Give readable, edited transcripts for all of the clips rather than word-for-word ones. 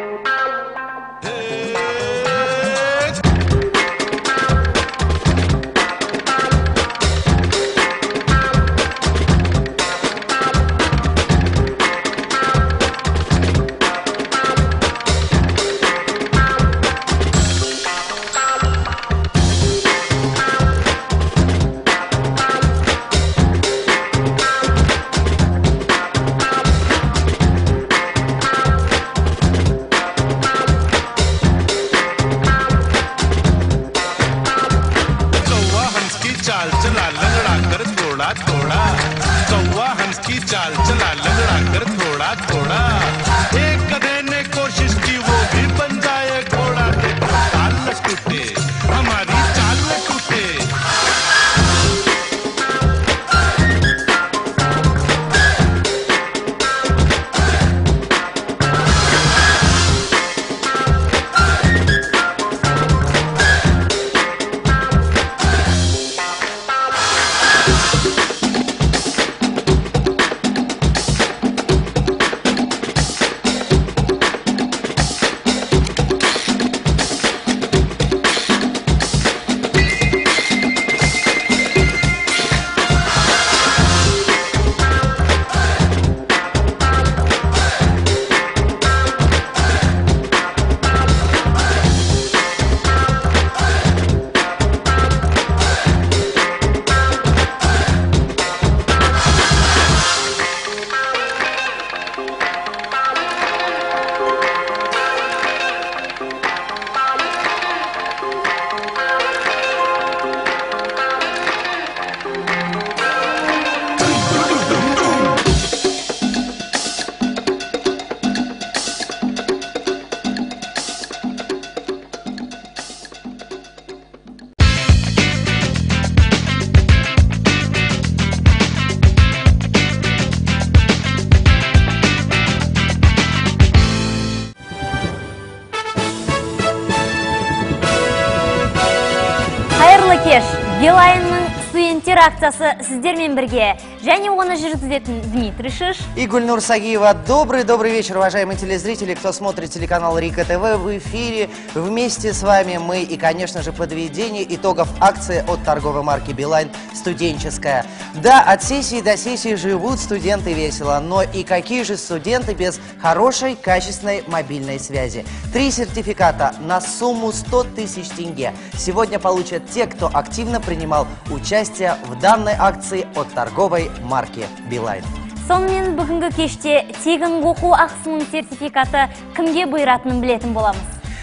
Билайнның студенттер акциясы сіздермен бірге. Және оны жүргізетін Дмитрий Шиш и Гульнур Сагиева. Добрый вечер, уважаемые телезрители, кто смотрит телеканал Рика ТВ. В эфире вместе с вами мы и, конечно же, подведение итогов акции от торговой марки Билайн «Студенческая». Да, от сессии до сессии живут студенты весело, но и какие же студенты без хорошей, качественной мобильной связи? 3 сертификата на сумму 100 тысяч тенге сегодня получат те, кто активно принимал участие в данной акции от торговой марки Билайн. Сонымен бүгінгі кеште тегін оқу ақысының сертификаты кімге бұйыратынын білетін боламыз.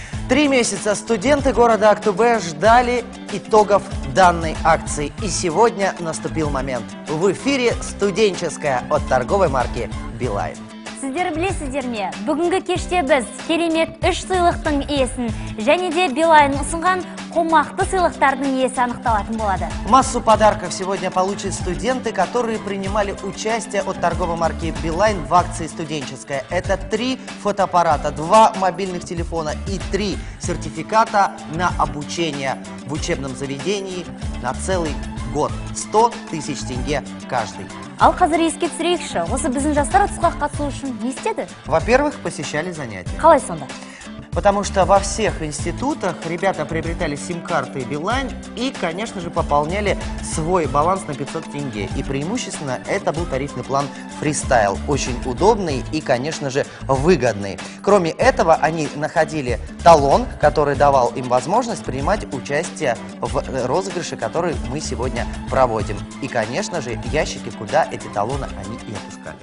3 месяца студенты города Актубе ждали итогов данной акции. И сегодня наступил момент. В эфире «Студенческая» от торговой марки Билайн. Сіздер білесіздер ме? Бүгінгі кеште біз керемет 3 сыйлықтың иесін және де Билайн ұсынған қомақты сыйлықтардың иесі анықталатын болады. Массу подарков сегодня получат студенты, которые принимали участие от торговой марки Билайн в акции «Студенческая». Это 3 фотоаппарата, 2 мобильных телефона и 3 сертификата на обучение в учебном заведении на целый год. 100 тысяч тенге каждый. Ал қазір еске түсірейікші, осы біздің жастар ұтысқа қатысу үшін не істеді? Во-первых, посещали занятия. Қалай сонда? Потому что во всех институтах ребята приобретали сим-карты Билайн и, конечно же, пополняли свой баланс на 500 тенге. И преимущественно это был тарифный план «Фристайл». Очень удобный и, конечно же, выгодный. Кроме этого, они находили талон, который давал им возможность принимать участие в розыгрыше, который мы сегодня проводим. И, конечно же, ящики, куда эти талоны они и опускали.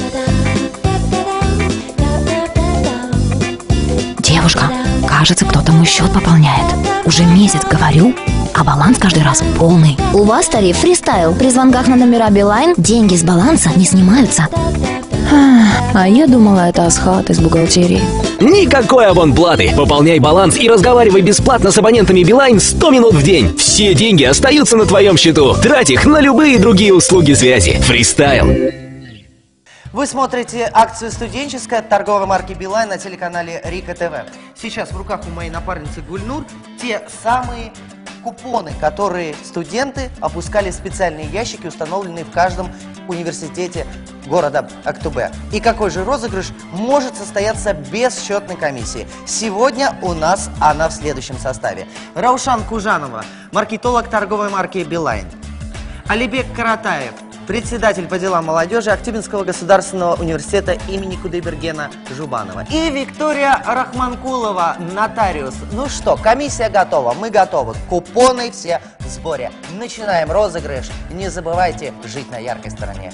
Девушка, кажется, кто-то мой счет пополняет. Уже месяц говорю, а баланс каждый раз полный. У вас тариф «Фристайл». При звонках на номера Билайн деньги с баланса не снимаются. А я думала, это Асхат из бухгалтерии. Никакой абонплаты. Пополняй баланс и разговаривай бесплатно с абонентами Билайн 100 минут в день. Все деньги остаются на твоем счету. Трать их на любые другие услуги связи. «Фристайл». Вы смотрите акцию «Студенческая» от торговой марки Билайн на телеканале Рика ТВ. Сейчас в руках у моей напарницы Гульнур те самые купоны, которые студенты опускали в специальные ящики, установленные в каждом университете города Актубе. И какой же розыгрыш может состояться без счетной комиссии? Сегодня у нас она в следующем составе. Раушан Кужанова, маркетолог торговой марки «Билайн». Алибек Каратаев, председатель по делам молодежи Актюбинского государственного университета имени Кудайбергена Жубанова. И Виктория Рахманкулова, нотариус. Ну что, комиссия готова, мы готовы. Купоны все в сборе. Начинаем розыгрыш. Не забывайте жить на яркой стороне.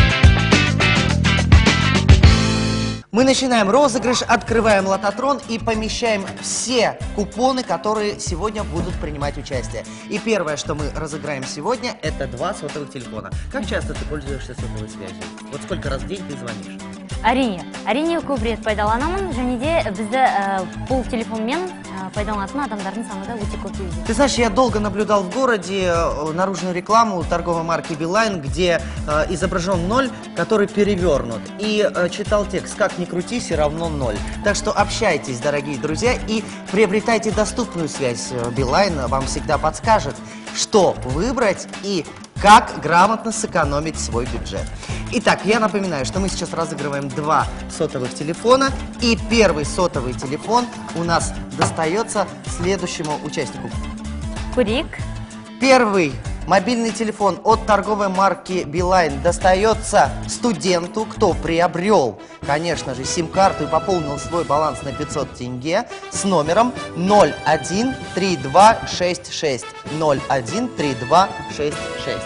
Мы начинаем розыгрыш, открываем лототрон и помещаем все купоны, которые сегодня будут принимать участие. И первое, что мы разыграем сегодня, это 2 сотовых телефона. Как часто ты пользуешься сотовой связью? Вот сколько раз в день ты звонишь? Әрине көп рет пайдаланамын, және де бізді бұл телефонмен пайдаланатын адамдардың саны да өте көп үйде. Ты знаешь, я долго наблюдал в городе наружную рекламу торговой марки «Билайн», где изображен 0, который перевернут. И читал текст «Как ни крути, все равно 0». Так что общайтесь, дорогие друзья, и приобретайте доступную связь. «Билайн» вам всегда подскажет, что выбрать и как грамотно сэкономить свой бюджет. Итак, я напоминаю, что мы сейчас разыгрываем 2 сотовых телефона. И первый сотовый телефон у нас достается следующему участнику. Курик. Первый мобильный телефон от торговой марки «Билайн» достается студенту, кто приобрел, конечно же, сим-карту и пополнил свой баланс на 500 тенге с номером 013266. 013266.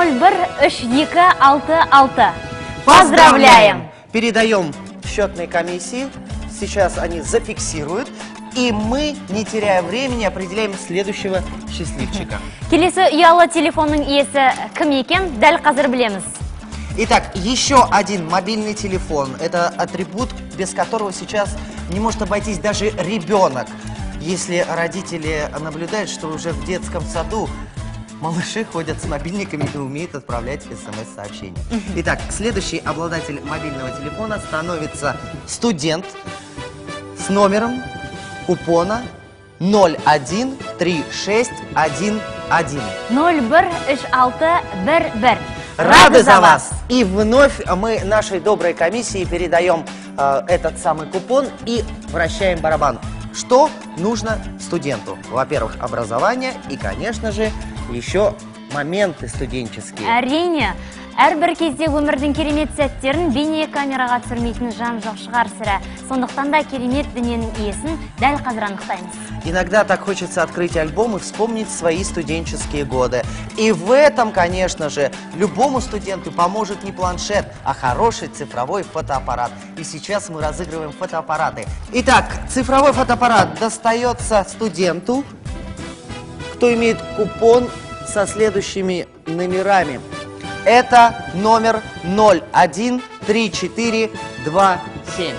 01326. Поздравляем! Передаем счетной комиссии. Сейчас они зафиксируют. И мы, не теряя времени, определяем следующего счастливчика. Келесі ұялы телефонның иесі кім екен? Дәл қазір білеміз. Итак, еще один мобильный телефон. Это атрибут, без которого сейчас не может обойтись даже ребенок. Если родители наблюдают, что уже в детском саду малыши ходят с мобильниками и умеют отправлять смс-сообщения. Итак, следующий обладатель мобильного телефона становится студент с номером купона 013611. 0132611. Рады за вас! И вновь мы нашей доброй комиссии передаем этот самый купон и вращаем барабан. Что нужно студенту? Во-первых, образование и, конечно же, еще моменты студенческие. Әрине, әрбір кезде өмірдің керемет сәттерін бейне камераға түсірмейтін жан жоқ шығар сірә. Сондықтан да керемет дүниенің иесін дәл қазір анықтаймыз. Иногда так хочется открыть альбом и вспомнить свои студенческие годы. И в этом, конечно же, любому студенту поможет не планшет, а хороший цифровой фотоаппарат. И сейчас мы разыгрываем фотоаппараты. Итак, цифровой фотоаппарат достается студенту, кто имеет купон со следующими номерами. Это номер 013427.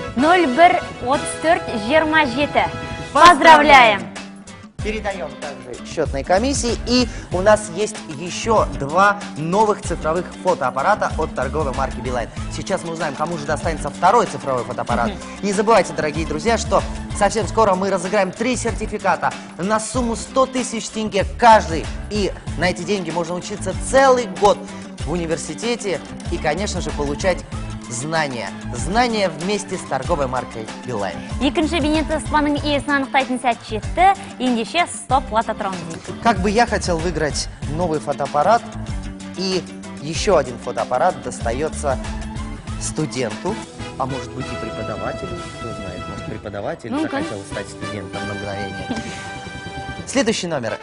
013427. Поздравляем! Передаем также счетной комиссии. И у нас есть еще 2 новых цифровых фотоаппарата от торговой марки «Билайн». Сейчас мы узнаем, кому же достанется второй цифровой фотоаппарат. Не забывайте, дорогие друзья, что совсем скоро мы разыграем 3 сертификата на сумму 100 тысяч тенге каждый. И на эти деньги можно учиться целый год в университете и, конечно же, получать знания. Знания вместе с торговой маркой «Билайн». Екінші бейнеті спаның иесін анықтайтын сәт жетті, ендеше стоп лототрон. Как бы я хотел выиграть новый фотоаппарат, и еще один фотоаппарат достается студенту, а может быть и преподавателю, кто знает, может преподаватель захотел стать студентом на мгновение. Следующий номер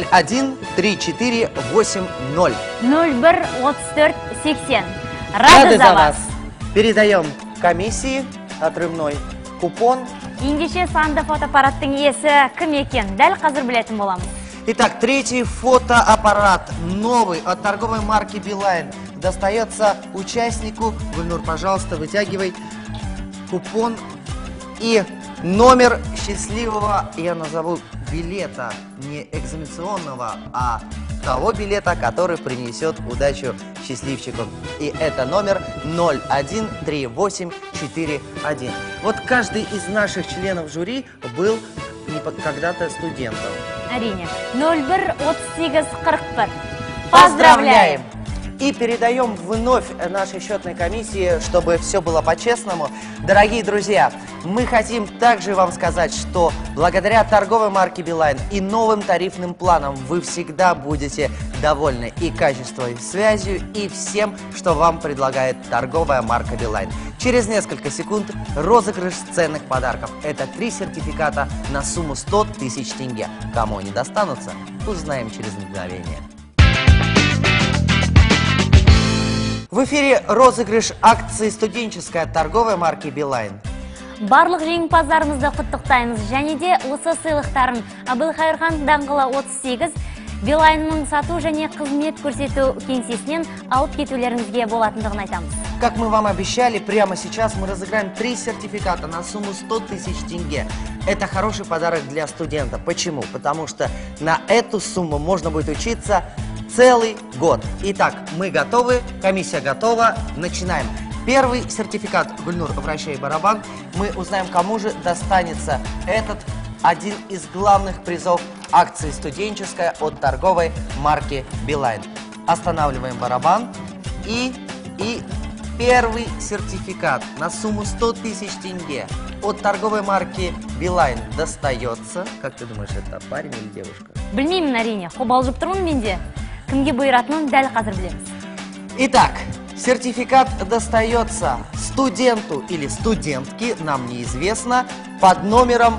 013480. 013480. Рады за вас! Передаем комиссии отрывной купон. Ендеше санды фотоаппараттың иесі кім екен? Дәл қазір білетін боламыз. Итак, третий фотоаппарат, новый, от торговой марки «Билайн», достается участнику. Гульнур, пожалуйста, вытягивай купон и номер счастливого, я назову, билета, не экзаменационного, а того билета, который принесет удачу счастливчику. И это номер 013841. Вот каждый из наших членов жюри был когда-то студентом. Әрине. 01-38-41. Поздравляем! И передаем вновь нашей счетной комиссии, чтобы все было по-честному. Дорогие друзья, мы хотим также вам сказать, что благодаря торговой марке Билайн и новым тарифным планам вы всегда будете довольны и качеством, и связью, и всем, что вам предлагает торговая марка Билайн. Через несколько секунд розыгрыш ценных подарков. Это 3 сертификата на сумму 100 тысяч тенге. Кому они достанутся, узнаем через мгновение. В эфире розыгрыш акции студенческой торговой марки Билайн. Барлық жеңімпаздарымызды құттықтаймыз. Және де осы сыйлықтарын Әбілқайырхан даңғылы 38 Билайнның сату және қызмет көрсету кеңсесінен алып кетулеріңізге болатындығын айтамыз. Как мы вам обещали, прямо сейчас мы разыграем 3 сертификата на сумму 100 тысяч тенге. Это хороший подарок для студента. Почему? Потому что на эту сумму можно будет учиться целый год. Итак, мы готовы, комиссия готова, начинаем. Первый сертификат, Гульнур, вращай барабан, мы узнаем, кому же достанется этот один из главных призов акции студенческая от торговой марки Билайн. Останавливаем барабан и первый сертификат на сумму 100 тысяч тенге от торговой марки Билайн достается. Как ты думаешь, это парень или девушка? Білмеймін әрине, қобалжып тұрмын менде. Кімге бұйыратынын дәл қазір білеміз. Итак, сертификат достается студенту или студентке, нам неизвестно, под номером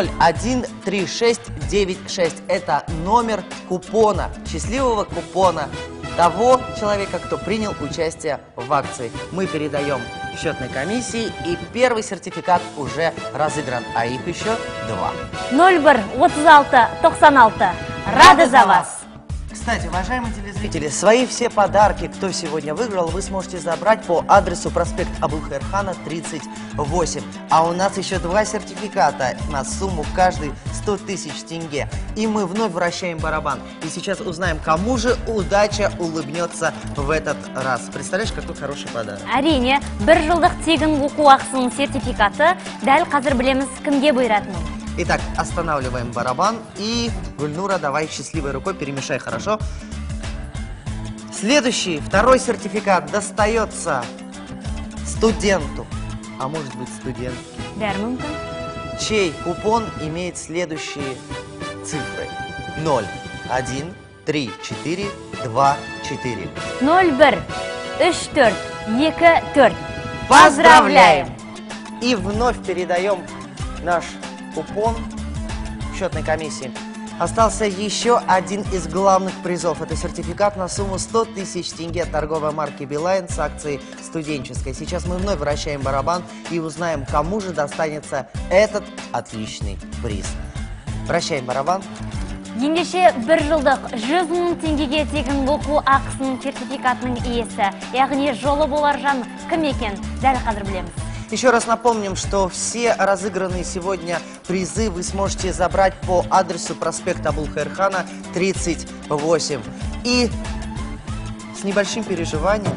013696. Это номер купона, счастливого купона того человека, кто принял участие в акции. Мы передаем счетной комиссии, и первый сертификат уже разыгран, а их еще 2. 01-36-96. Рады за вас! Кстати, уважаемые телезрители, свои все подарки, кто сегодня выиграл, вы сможете забрать по адресу проспект Абылхайырхана, 38. А у нас еще 2 сертификата на сумму каждый 100 тысяч тенге. И мы вновь вращаем барабан. И сейчас узнаем, кому же удача улыбнется в этот раз. Представляешь, какой хороший подарок. Әрине, 1 жылдық тегін оқу ақысының сертификаты дәл қазір білеміз кімге бұйыратынын. Итак, останавливаем барабан и, Гульнура, давай счастливой рукой перемешай хорошо. Следующий, второй сертификат достается студенту, а может быть студентке, чей купон имеет следующие цифры: 0, 1, 3, 4, 2, 4. 01 34 24. Поздравляем! И вновь передаем наш купон счетной комиссии. Остался еще один из главных призов. Это сертификат на сумму 100 тысяч тенге торговой марки Билайн с акцией студенческой. Сейчас мы вновь вращаем барабан и узнаем, кому же достанется этот отличный приз. Вращаем барабан. Ендеше 1 жылдық 100 мың теңгеге тегін оқу ақысының сертификатының иесі, яғни жолы болар жан кім екен, дәл қазір білеміз. Еще раз напомним, что все разыгранные сегодня призы вы сможете забрать по адресу проспекта Абылхайырхана, 38. И с небольшим переживанием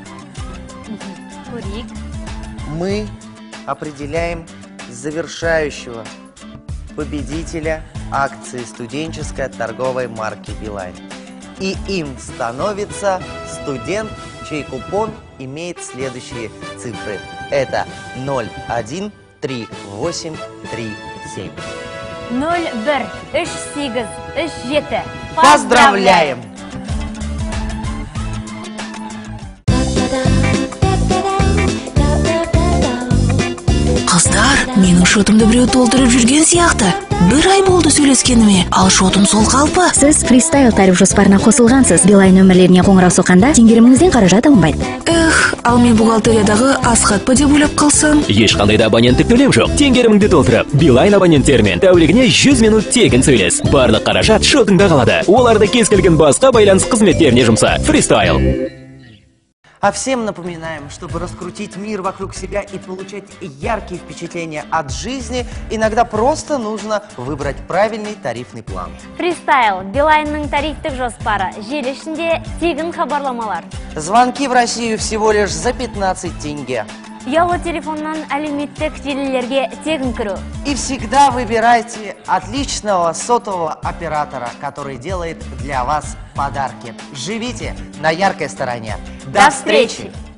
мы определяем завершающего победителя акции студенческой торговой марки Билайн. И им становится студент, чей купон имеет следующие цифры. Это 013837. 013837. Поздравляем! Қыздар, менің шотымды біреу толтырып жүрген сияқты. 1 ай болды сөйлескеніме, ал шотым сол қалпы. Сіз фристайл тариф жоспарына қосылғансыз. Билайн нөмірлеріне қоңырау соққанда теңгеріміңізден қаражат алынбайды. Эх, ал мен бухгалтериядағы асхат па деп ойлап қалсам. Ешқандай да абоненттік төлем жоқ. Теңгеріміңді толтырып, Билайн абоненттерімен тәулігіне 100 минут тегін сөйлес. Барлық қаражат шотыңда қалады. Оларды кез келген басқа байланыс қызметтеріне жұмса. Фристайл. А всем напоминаем, чтобы раскрутить мир вокруг себя и получать яркие впечатления от жизни, иногда просто нужно выбрать правильный тарифный план. Фристайл, Билайнның тарифтік жоспары, желі ішінде тегін хабарламалар. Звонки в Россию всего лишь за 15 тенге. Ұялы телефоннан әлеуметтік желілерге тегін кіру. И всегда выбирайте отличного сотового оператора, который делает для вас подарки. Живите на яркой стороне. До встречи!